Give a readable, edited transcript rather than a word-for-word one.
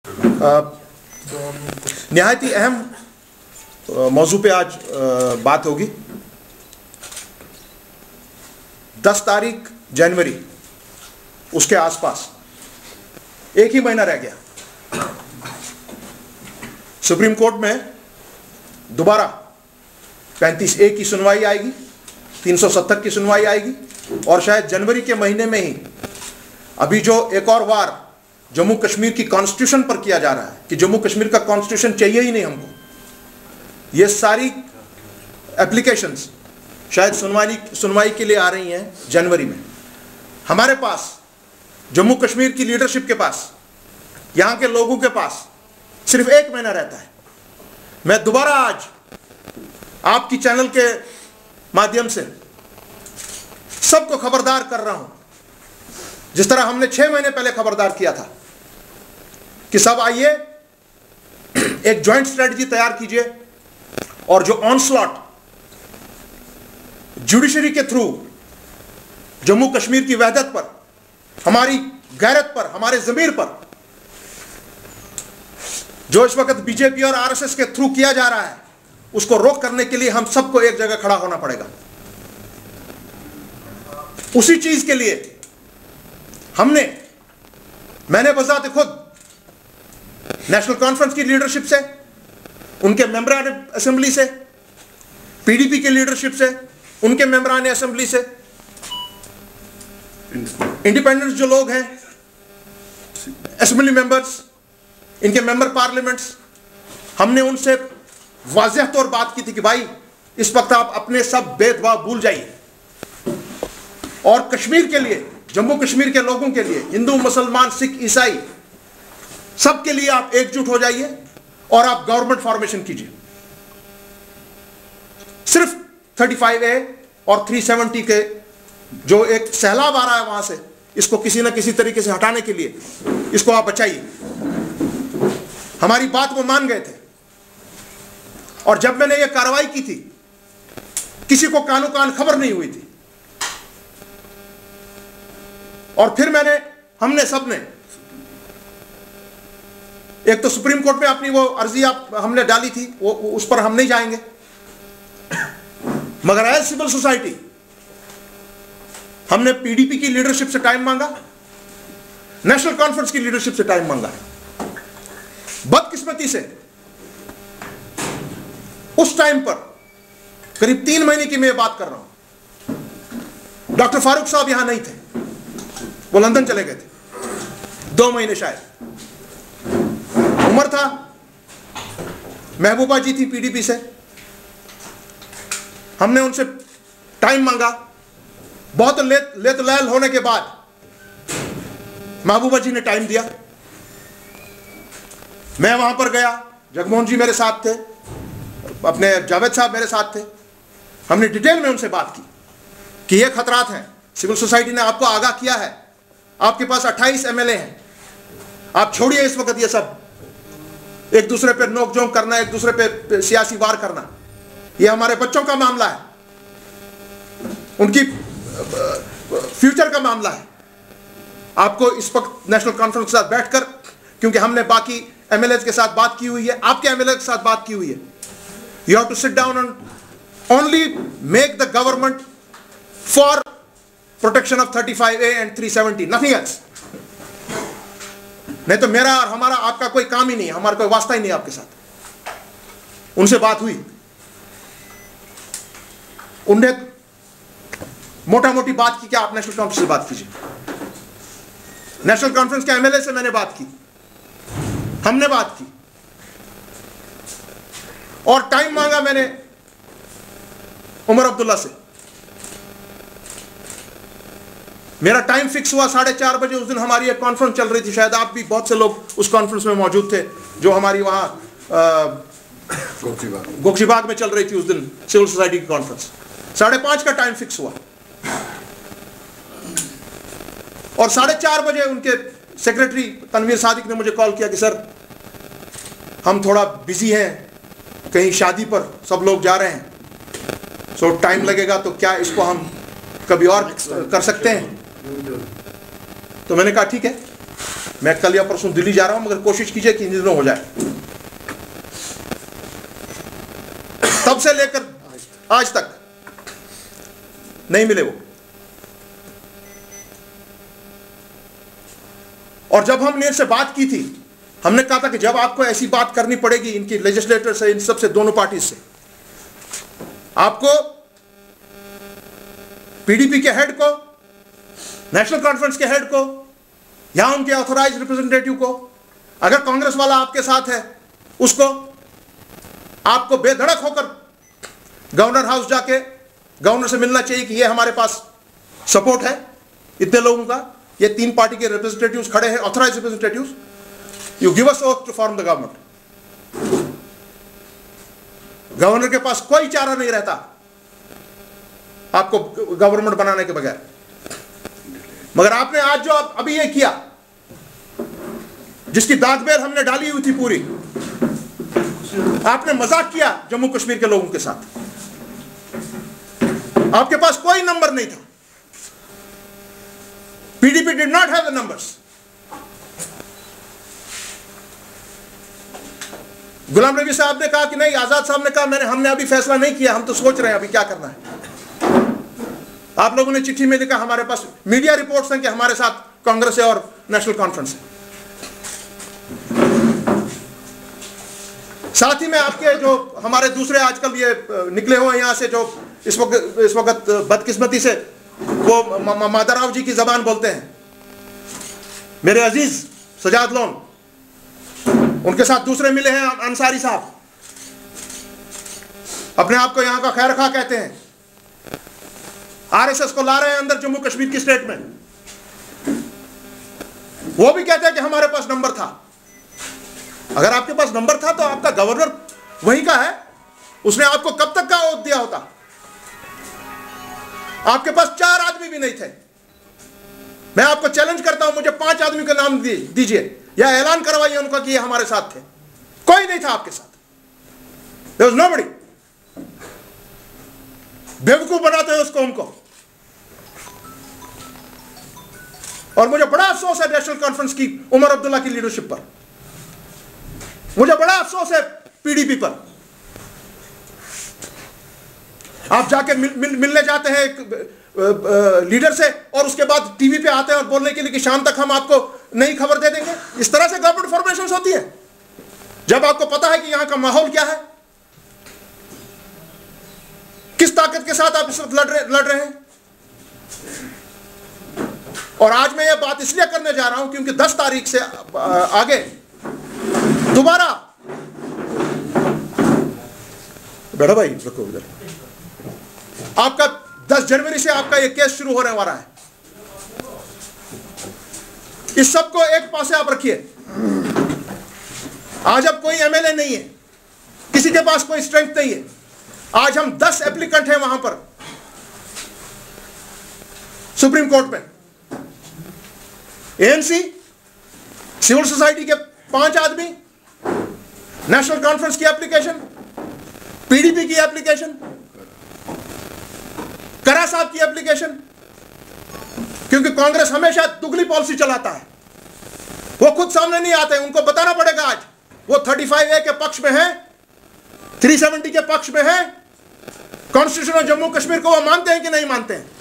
निहायत ही अहम मौजू पे आज बात होगी। 10 तारीख जनवरी, उसके आसपास एक ही महीना रह गया। सुप्रीम कोर्ट में दोबारा 35A की सुनवाई आएगी, 370 की सुनवाई आएगी, और शायद जनवरी के महीने में ही अभी जो एक और वार जम्मू कश्मीर की कॉन्स्टिट्यूशन पर किया जा रहा है कि जम्मू कश्मीर का कॉन्स्टिट्यूशन चाहिए ही नहीं हमको, ये सारी एप्लीकेशंस शायद सुनवाई के लिए आ रही हैं जनवरी में। हमारे पास, जम्मू कश्मीर की लीडरशिप के पास, यहां के लोगों के पास सिर्फ एक महीना रहता है। मैं दोबारा आज आपकी चैनल के माध्यम से सबको खबरदार कर रहा हूं, जिस तरह हमने 6 महीने पहले खबरदार किया था कि सब आइए, एक ज्वाइंट स्ट्रेटजी तैयार कीजिए, और जो ऑनस्लॉट जुडिशरी के थ्रू जम्मू कश्मीर की वहदत पर, हमारी गैरत पर, हमारे ज़मीर पर जो इस वक्त बीजेपी और आरएसएस के थ्रू किया जा रहा है, उसको रोक करने के लिए हम सबको एक जगह खड़ा होना पड़ेगा। उसी चीज के लिए मैंने बजाते खुद नेशनल कॉन्फ्रेंस की लीडरशिप से, उनके मेंबरान असेंबली से, पीडीपी की लीडरशिप से, उनके मेंबरान असेंबली से, इंडिपेंडेंट जो लोग हैं, असेंबली मेंबर्स, इनके मेंबर पार्लियामेंट्स, हमने उनसे वाज़ेह तौर बात की थी कि भाई इस वक्त आप अपने सब भेदभाव भूल जाइए, और कश्मीर के लिए, जम्मू कश्मीर के लोगों के लिए, हिंदू, मुसलमान, सिख, ईसाई, सबके लिए आप एकजुट हो जाइए और आप गवर्नमेंट फॉर्मेशन कीजिए। सिर्फ 35A और 370 के जो एक सैलाब आ रहा है वहां से, इसको किसी ना किसी तरीके से हटाने के लिए इसको आप बचाइए। हमारी बात वो मान गए थे, और जब मैंने ये कार्रवाई की थी, किसी को कानो कान खबर नहीं हुई थी, और फिर हमने सबने, एक तो सुप्रीम कोर्ट में अपनी वो अर्जी हमने डाली थी, वो उस पर हम नहीं जाएंगे, मगर एज सिविल सोसाइटी हमने पीडीपी की लीडरशिप से टाइम मांगा, नेशनल कॉन्फ्रेंस की लीडरशिप से टाइम मांगा। बदकिस्मती से उस टाइम पर, करीब 3 महीने की मैं बात कर रहा हूं, डॉक्टर फारूक साहब यहां नहीं थे, वो लंदन चले गए थे 2 महीने शायद। उमर था, महबूबा जी थी पीडीपी से, हमने उनसे टाइम मांगा। बहुत लेत लैल होने के बाद महबूबा जी ने टाइम दिया। मैं वहां पर गया, जगमोहन जी मेरे साथ थे, अपने जावेद साहब मेरे साथ थे। हमने डिटेल में उनसे बात की कि ये खतरात हैं, सिविल सोसाइटी ने आपको आगाह किया है, आपके पास 28 MLA हैं, आप छोड़िए इस वक्त ये सब एक दूसरे पे नोक झोंक करना, एक दूसरे पे सियासी वार करना, ये हमारे बच्चों का मामला है, उनकी फ्यूचर का मामला है। आपको इस वक्त नेशनल कॉन्फ्रेंस के साथ बैठकर, क्योंकि हमने बाकी MLAs के साथ बात की हुई है, आपके MLA के साथ बात की हुई है, you have to sit down and only make the government for protection of 35A and 370, nothing else. नहीं तो मेरा और हमारा आपका कोई काम ही नहीं है, हमारा कोई वास्ता ही नहीं आपके साथ। उनसे बात हुई, उनने मोटा मोटी बात की कि आप नेशनल कॉन्फ्रेंस से बात कीजिए। नेशनल कॉन्फ्रेंस के MLA से मैंने बात की, हमने बात की, और टाइम मांगा मैंने उमर अब्दुल्ला से। मेरा टाइम फिक्स हुआ 4:30 बजे। उस दिन हमारी एक कॉन्फ्रेंस चल रही थी, शायद आप भी बहुत से लोग उस कॉन्फ्रेंस में मौजूद थे, जो हमारी वहां गोक्षीबाग में चल रही थी उस दिन, सिविल सोसाइटी की कॉन्फ्रेंस। 5:30 का टाइम फिक्स हुआ, और 4:30 बजे उनके सेक्रेटरी तनवीर सादिक ने मुझे कॉल किया कि सर हम थोड़ा बिजी हैं, कहीं शादी पर सब लोग जा रहे हैं, सो टाइम लगेगा, तो क्या इसको हम कभी और कर सकते हैं? तो मैंने कहा ठीक है। मैं कल या परसों दिल्ली जा रहा हूं, मगर कोशिश कीजिए कि इन दिनों हो जाए। तब से लेकर आज तक नहीं मिले वो। और जब हमने इनसे बात की थी, हमने कहा था कि जब आपको ऐसी बात करनी पड़ेगी इनकी लेजिस्लेटर से, इन सबसे, दोनों पार्टी से, आपको पीडीपी के हेड को, नेशनल कॉन्फ्रेंस के हेड को, या उनके ऑथराइज रिप्रेजेंटेटिव को, अगर कांग्रेस वाला आपके साथ है उसको, आपको बेधड़क होकर गवर्नर हाउस जाके गवर्नर से मिलना चाहिए कि ये हमारे पास सपोर्ट है इतने लोगों का, ये 3 पार्टी के रिप्रेजेंटेटिव्स खड़े हैं, authorise representatives, you give us oath to form the government. Governor के पास कोई चारा नहीं रहता आपको गवर्नमेंट बनाने के बगैर। मगर आपने आज जो अभी ये किया, जिसकी दागबेल हमने डाली हुई थी पूरी, आपने मजाक किया जम्मू कश्मीर के लोगों के साथ। आपके पास कोई नंबर नहीं था। PDP did not have the numbers. Ghulam Nabi साहब ने कहा कि नहीं, आजाद साहब ने कहा हमने अभी फैसला नहीं किया, हम तो सोच रहे हैं अभी क्या करना है। आप लोगों ने चिट्ठी में लिखा, हमारे पास मीडिया रिपोर्ट्स हैं कि हमारे साथ कांग्रेस है और नेशनल कॉन्फ्रेंस है। साथ ही में आपके जो हमारे दूसरे आजकल ये निकले हुए यहां से, जो इस वक्त बदकिस्मती से वो माधवराव जी की जबान बोलते हैं, मेरे अजीज सजाद लोन, उनके साथ दूसरे मिले हैं अंसारी साहब, अपने आप को यहां का खैर खा कहते हैं, आरएसएस को ला रहे हैं अंदर जम्मू कश्मीर की स्टेट में। वो भी कहते हैं कि हमारे पास नंबर था। अगर आपके पास नंबर था तो आपका गवर्नर वहीं का है, उसने आपको कब तक का ओथ दिया होता। आपके पास 4 आदमी भी नहीं थे। मैं आपको चैलेंज करता हूं, मुझे 5 आदमी के नाम दीजिए या ऐलान करवाइए उनका कि ये हमारे साथ थे। कोई नहीं था आपके साथ। There was nobody। बेवकूफ बनाते हैं उस कौम को। और मुझे बड़ा अफसोस है नेशनल कॉन्फ्रेंस की उमर अब्दुल्ला की लीडरशिप पर, मुझे बड़ा अफसोस है पीडीपी पर। आप जाके मिलने जाते हैं लीडर से और उसके बाद टीवी पे आते हैं और बोलने के लिए कि शाम तक हम आपको नई खबर दे देंगे। इस तरह से गवर्नमेंट फॉर्मेशन होती है जब आपको पता है कि यहां का माहौल क्या है, किस ताकत के साथ आप इस वक्त लड़ रहे हैं। और आज मैं ये बात इसलिए करने जा रहा हूं क्योंकि 10 तारीख से आगे दोबारा, बैठो भाई, रखो उधर, आपका 10 जनवरी से आपका ये केस शुरू होने वाला है। इस सब को एक पासे आप रखिए। आज अब कोई एमएलए नहीं है, किसी के पास कोई स्ट्रेंथ नहीं है। आज हम 10 एप्लीकेंट हैं वहां पर सुप्रीम कोर्ट में। एएनसी, सिविल सोसाइटी के 5 आदमी, नेशनल कॉन्फ्रेंस की एप्लीकेशन, पीडीपी की एप्लीकेशन, करा साहब की एप्लीकेशन। क्योंकि कांग्रेस हमेशा दुगली पॉलिसी चलाता है, वो खुद सामने नहीं आते, उनको बताना पड़ेगा। आज वो 35A के पक्ष में है, 370 के पक्ष में है। कॉन्स्टिट्यूशन ऑफ जम्मू कश्मीर को वो मानते हैं कि नहीं मानते हैं।